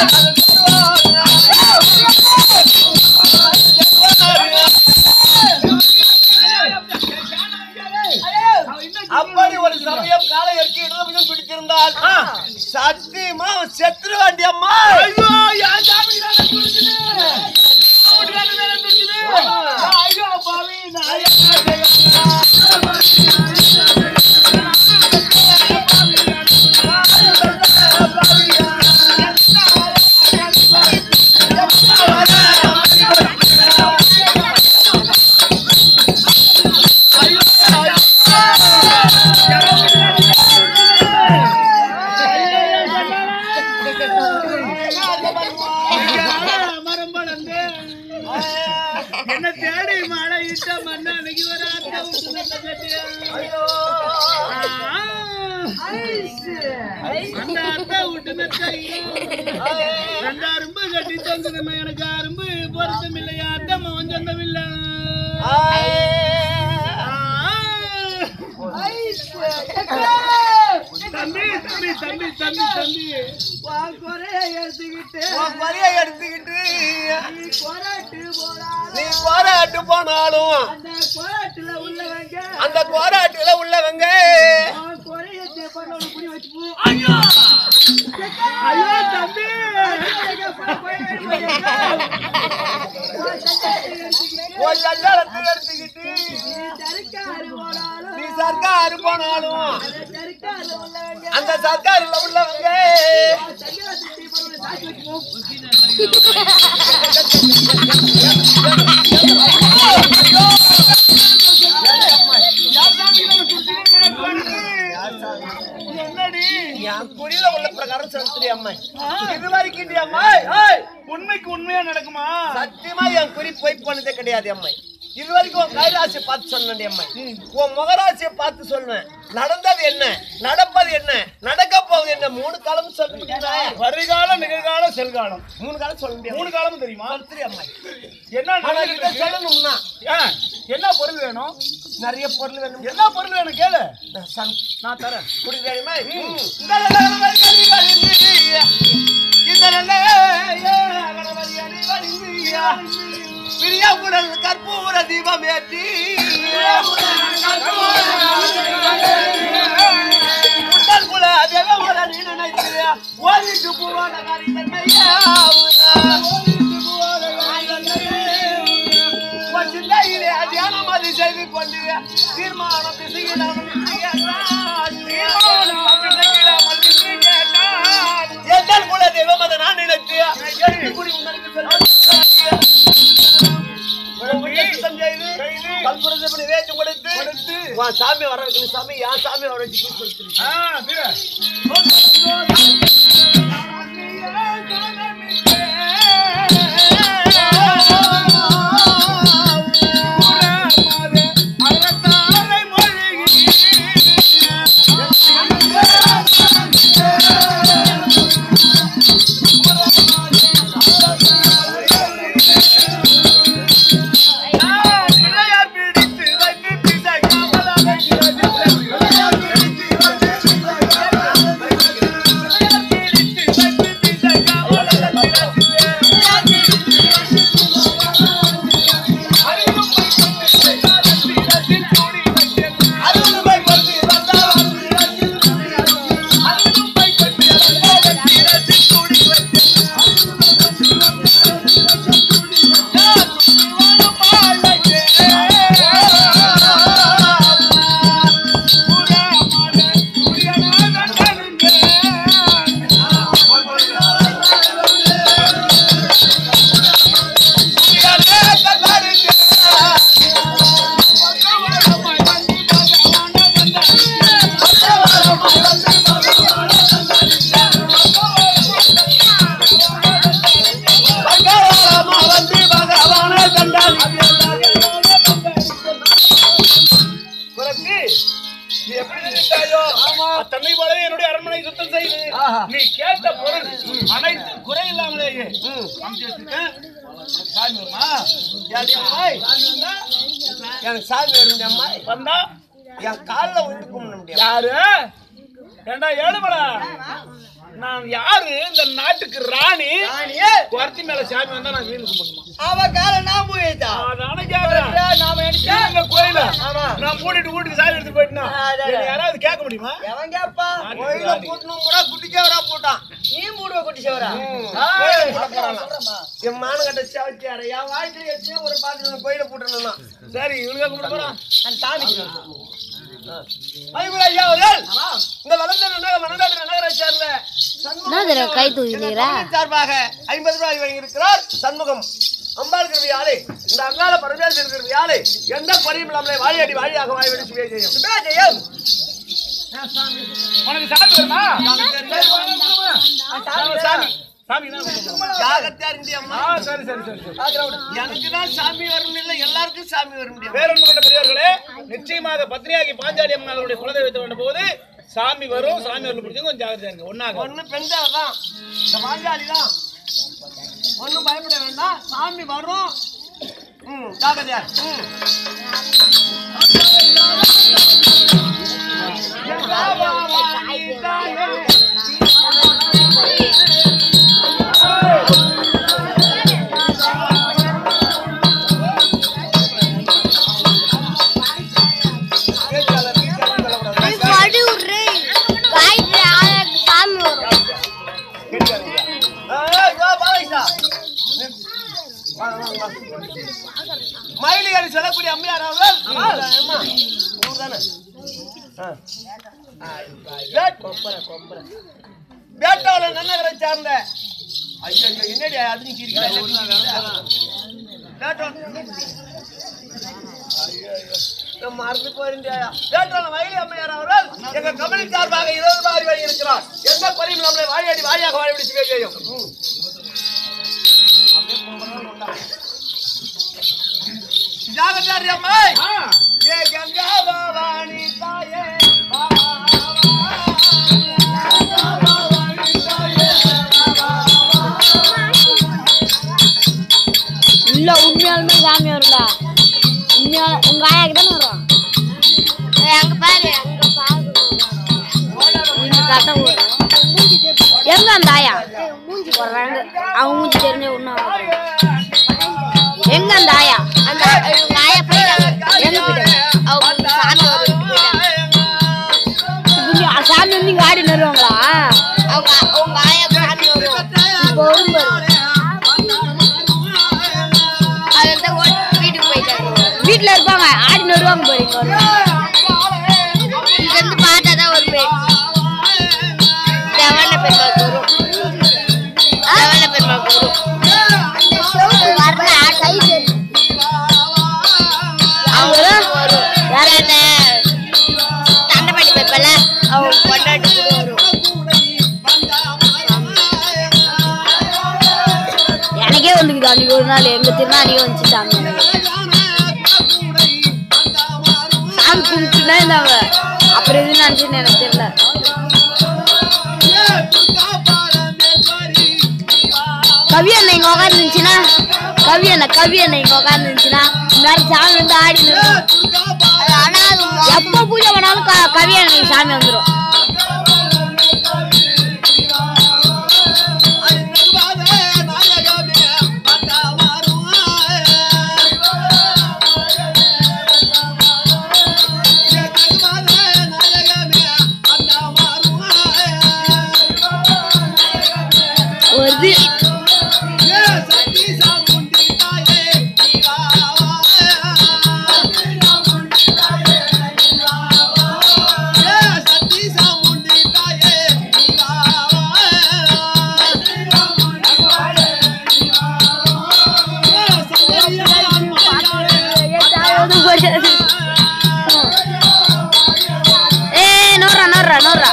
அப்படி ஒரு சமயம் காலை இறக்கி இடதுபுறம் பிடிச்சிருந்தால் சத்தியமா செத்துரு வேண்டி அம்மா. ஐயோ யார் சாமி ஐயோ பாவி என்ன தேடி மழை இட்ட மண்ண அன்னைக்கு வர அந்த அத்தை விட்டு ரெண்டு அரும்பு கட்டி தந்துடுமா எனக்கு அரும்பு பொருத்தம் இல்லையா அத்தம்மா சொந்தம் இல்ல தம்பி தம்பி தம்பி தம்பி தம்பி எடுத்துக்கிட்டு நீ போராட்டு போனாலும் அந்த போராட்டுல உள்ளவங்க ஐயோ தம்பி எடுத்துக்கிட்டு நீ சர்க்காரு போனாலும் அந்த சர்க்காருல உள்ளவங்க என்னடி என் குறியில உள்ள பிரகாரம் செலுத்துறிய அம்மா இது வரைக்கும் அம்மா உண்மைக்கு உண்மையா நடக்குமா? சத்தியமா என் குறி போய் போனதே கிடையாது அம்மா. இது வரைக்கும் உன் கைராசியை பார்த்து சொன்னேன் அம்மா. உன் முகராசியை பார்த்து சொல்லுவேன். நடந்தது என்ன, நடப்பது என்ன, நடக்க போகுது என்ன, 3 காலம் சொல்லுங்க. வருகாலம், நிகழ்காலம், செல்காலம், 3 காலம் சொல்ல முடியாது. 3 காலமும் தெரியுமா? அம்மா என்ன சொல்லணும்னா என்ன பொருள் வேணும்? நிறைய பொருள் வேணும். என்ன பொருள் வேணும் கேளு, நான் தரேன். குடிக்கிறேன். பிரியாவுடன் கற்பூர தீபம் ஏற்றி உடல் குல தேவமுடன் நினைத்து ஓதிட்டு போவான சிந்தையிலே தியானம் அது செய்து கொண்டு தீர்மானம் எத்தல் குல தெய்வம் அதை நான் நினைத்து எடுத்து கூடி உங்களுக்கு சொல்ல சாமி வர வைக்கணும். சாமி என் சாமி வர வச்சு தன்னை போல என்னுடைய அரண்மனை சுத்தம் செய்து நீ கேட்ட பொருள் அனைத்து குறை இல்லாமலேயே எனக்கு சாமி வரும்மா வந்தா என் காலில் விழுந்து கும்பிட முடியாது. யாரு ஏண்டா ஏழுமலா நான் யாரு இந்த நாட்டுக்கு ராணி ராணியே குறத்தி மேல சாமி வந்தா நான் வீடு கும்பிடணுமா அவ கால நான் போயிட்டா அதான கேக்குறேன் நாம எடுத்தா இந்த கோயில ஆமா நான் மூடிட்டு வீட்டுக்கு சாமி எடுத்து போயிட்டேனா என்னை யாராவது கேட்க முடியுமா எவன் கேப்பா கோயில கூட்டணும் கூட குட்டிச்சவரா போட்டான் நீ மூடுவ குட்டிச்சவரா என் மானகட்ட சாவச்சியார என் வாழ்க்கையில எத்தனையோ ஒரு பாட்டு கோயில போட்டணும்னா சரி இவனுக்கு கும்பிட போறான் அந்த சாமி ஐயா ஐயா அவர்கள் இந்த வளர்ந்த மனநாடு நகரை சேர்ந்த சார்பாக 50 ரூபாய் வாங்கியிருக்கிறார் சண்முகம் அம்பாள் கிருவியாலே இந்த அங்காள பரமேஸ்வரர் கிருவியாலே எந்த குறையும் இல்லாமலே வாழியடி வாழியாக வாய் வெடி சுவே செய்யும் உனக்கு சாமி வருமா சாமி சாமி சரி சரி சரி எனக்கு தான் சாமி வரும் இல்லை எல்லாருக்கும் சாமி வரும் பேரன்பு கொண்ட பெரியவர்களே நிச்சயமாக பத்னியாகி பாஞ்சாலி அம்மன் அவருடைய குலதெய்வத்தை வந்த போது சாமி வரும் சாமி வரல பிடிச்சவங்க கொஞ்சம் ஜாகிரதையா இருங்க ஒன்னாக ஒண்ணு பெண் தான் இந்த பாஞ்சாலி தான் ஒண்ணும் பயப்பட வேண்டாம் சாமி வரும் ஜாகிரதையா மயிலிகாரி சொல்லக்கூடிய அம்மையார் வேட்டாள நன்னகரை சார்ந்த ஐயோ என்னடி அது மறந்து போயிருந்தா வேட்டாள மயிலி அம்மையார் அவர்கள் எங்க கம்பெனி சார்பாக 20 ரூபாய் வழங்கி இருக்கிறார் எந்த குறையும் நம்மளை வாழியடி வாழியாக வாழி செய்யும் ஜாகதாரி அம்மாய் ஏ கங்கா பவானி தாயே இல்ல உண்மையாலுமே சாமி வரும்டா உண்மையா உங்க ஆயாக்கு தானே வரும் அங்க பாரு அங்க பாரு இங்க கட்ட எங்க அந்த ஆயா வர்றாங்க அவங்க மூஞ்சி தெரிஞ்ச ஒன்னும் எங்க அந்த ஆயா அந்த ஆயா போயிட்டாங்க எங்க போயிட்டாங்க அவங்க சாமி சாமி வந்து இங்க ஆடி வருவாங்களா அவங்க உங்க ஆயா சாமி வரும் இப்போ வரும் வீட்டுக்கு போயிட்டாங்க வீட்டுல இருப்பாங்க ஆடின்னு வருவாங்க போறீங்க இங்க இருந்து பார்த்தாதான் ஒரு பேர் தேவான பெருமாள் வரும் தேவான பெருமாள் வரும் தண்டப்பட்டி பெருப்பல அவங்க கொண்டாட்டு வரும் எனக்கே வந்துக்குது அன்னைக்கு ஒரு நாள் எங்க திருநா அன்னைக்கு வந்துச்சு சாமி சாமி கும்பிட்டுனா இருந்தாங்க அப்புறம் எதுன்னு நினைச்சுன்னு எனக்கு தெரியல கவி அண்ணன் இங்க உட்காந்து இருந்துச்சுன்னா கவி அண்ணன் இங்க உட்காந்து இருந்துச்சுன்னா இந்த சாமி வந்து ஆடி எப்ப பூஜை பண்ணாலும் கவி அண்ணன் சாமி வந்துடும் வருது நோர்ரா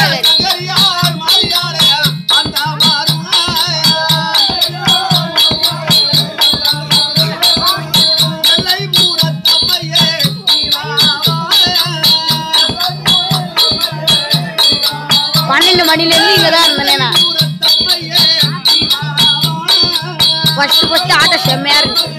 மணில இருந்து இங்கதான் இருந்தேன் ஃபர்ஸ்ட் ஆட்டம் செம்மையா இருக்கு